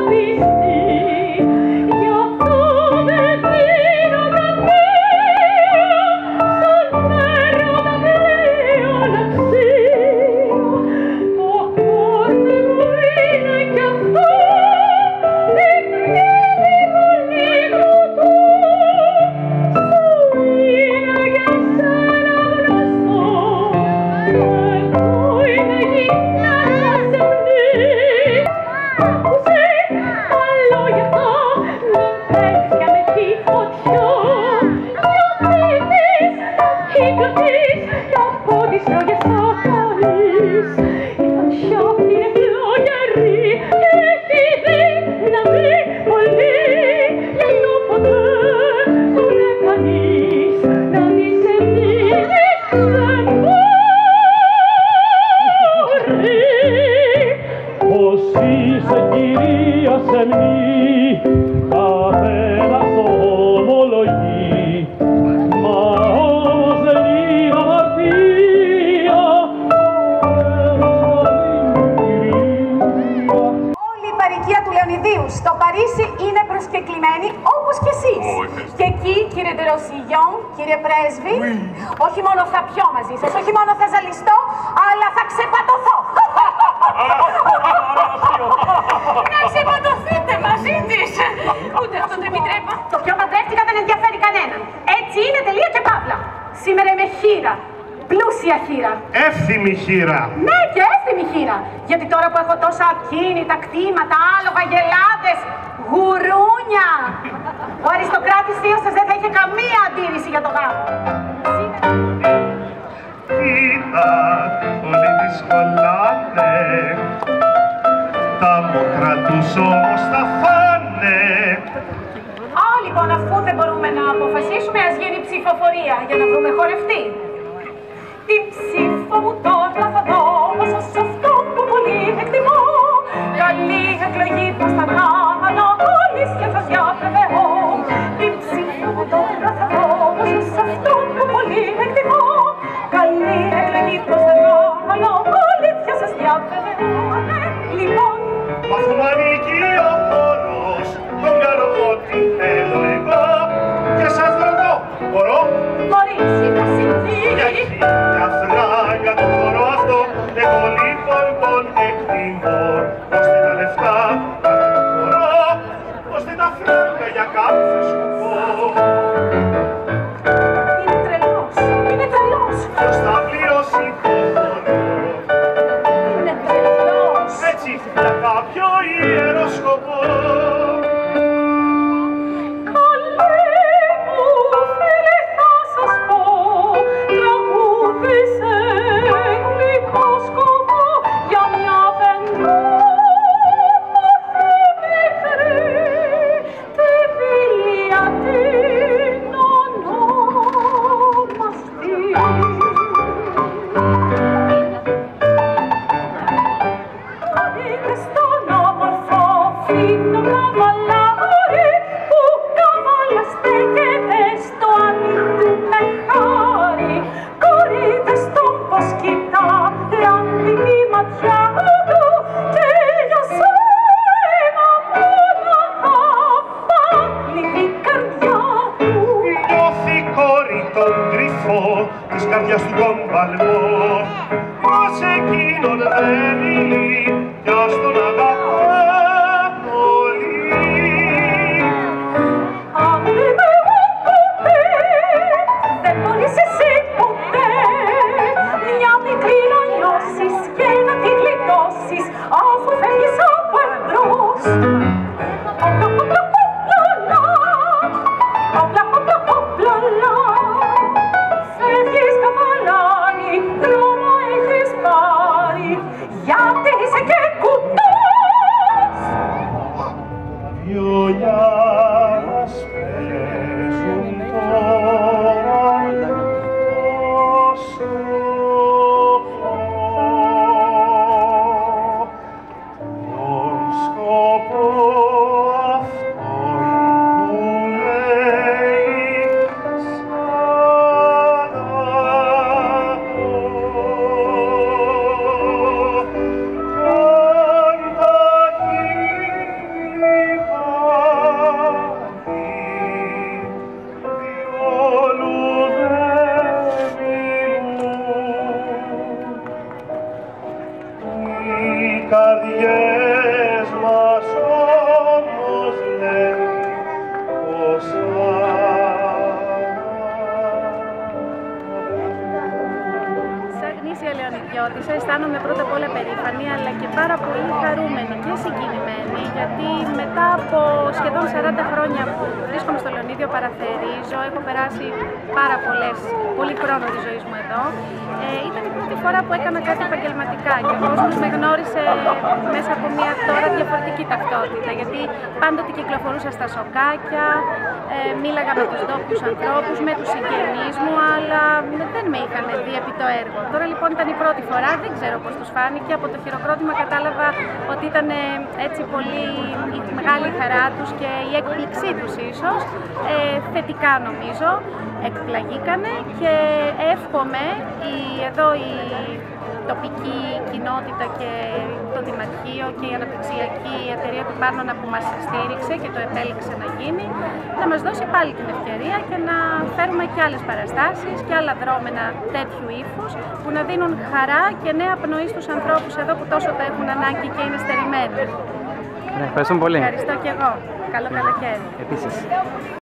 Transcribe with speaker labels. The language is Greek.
Speaker 1: Στο Παρίσι είναι προσκεκλημένοι όπως και εσείς. Και εκεί, κύριε Ντεροσιγιόν, κύριε Πρέσβη, όχι μόνο θα πιω μαζί σας, όχι μόνο θα ζαλιστώ, αλλά θα ξεπατωθώ.
Speaker 2: Να ξεπατωθείτε μαζί της. Ούτε αυτό δεν επιτρέπω.
Speaker 1: Το ποιο παντρεύτηκα δεν ενδιαφέρει κανέναν. Έτσι είναι, τελεία και παύλα. Σήμερα είμαι χήρα. Πλούσια χήρα.
Speaker 3: Εύθυμη χήρα.
Speaker 1: Ναι, και εύθυμη χήρα. Γιατί τώρα που έχω τόσα ακίνητα, κτήματα, άλογα, γελάδες, γουρούνια, ο αριστοκράτης θείος σας δεν θα είχε καμία αντίρρηση για το γάμο.
Speaker 3: Κοίτα, όλοι δυσκολάνε, τα μούτρα τους όμως θα φάνε.
Speaker 1: Λοιπόν, αφού δεν μπορούμε να αποφασίσουμε, ας γίνει ψηφοφορία για να βρούμε χορευτή. Την ψήφο μου τώρα θα δώσω σε αυτό που πολύ εκτιμώ. Καλή εκλογή πως θα κάνω, όλης και θα διαβεβαιώ. Την ψήφο μου τώρα θα δώσω σε αυτό που πολύ εκτιμώ. Καλή εκλογή πως θα κάνω, όλης και σας διαβεβαιώ. Λοιπόν,
Speaker 3: μα αφού μ' ανήκει ο χώρος, τον κάνω ό,τι θέλω εγώ. Και σας ρωτώ, μπορώ?
Speaker 1: μπορείς, είπα συμβεί.
Speaker 3: Για φράγκα το χώρο αυτό, εγώ λοιπόν τον εκτιμώ. Ώστε τα λεφτά πάντα το χωρώ, ώστε τα φράγκα για κάθε σκουφό.
Speaker 1: Είναι τρελός, είναι τρελός.
Speaker 3: Ποιος θα πληρώσει το χώρο?
Speaker 1: Είναι τρελός.
Speaker 3: Έτσι για κάποιο ιερό σκοπό. Της καρδιάς του τον παλμό, πως εκείνον δεν είναι κι ας τον αγαπά πολύ.
Speaker 1: Αν δεν με ποτέ, δεν μπορείς εσύ ποτέ μια μικρή να νιώσεις και να τη γλιτώσεις αφού φεύγεις από εμπρός. Όπλα, όπλα, όπλα, φεύγεις καβαλάνι,
Speaker 4: σχεδόν 40 χρόνια που βρίσκομαι στο Λεωνίδιο, παραθερίζω, έχω περάσει πολύ χρόνο της ζωής μου εδώ. Ήταν η πρώτη φορά που έκανα κάτι επαγγελματικά και ο κόσμος με γνώρισε μέσα από μια τώρα διαφορετική ταυτότητα, γιατί πάντοτε κυκλοφορούσα στα σοκάκια, μίλαγα με τους ντόπιους ανθρώπους, με τους συγγενείς μου, αλλά δεν με είχαν δει επί το έργο. Τώρα λοιπόν ήταν η πρώτη φορά, δεν ξέρω πώς τους φάνηκε, από το χειροκρότημα κατάλαβα ότι ήταν έτσι πολύ μεγάλη η χαρά τους και η έκπληξή τους ίσως, θετικά νομίζω, εκπλαγήκανε και εύχομαι η τοπική κοινότητα και το Δημαρχείο και η αναπτυξιακή εταιρεία του Πάρνονα που μας στήριξε και το επέλεξε να γίνει, να μας δώσει πάλι την ευκαιρία και να φέρουμε και άλλες παραστάσεις και άλλα δρόμενα τέτοιου ύφους που να δίνουν χαρά και νέα πνοή στους ανθρώπους εδώ που τόσο το έχουν ανάγκη και είναι στερημένοι.
Speaker 5: Ευχαριστούμε πολύ.
Speaker 4: Ευχαριστώ και εγώ. Καλό καλοκαίρι.
Speaker 5: Επίσης.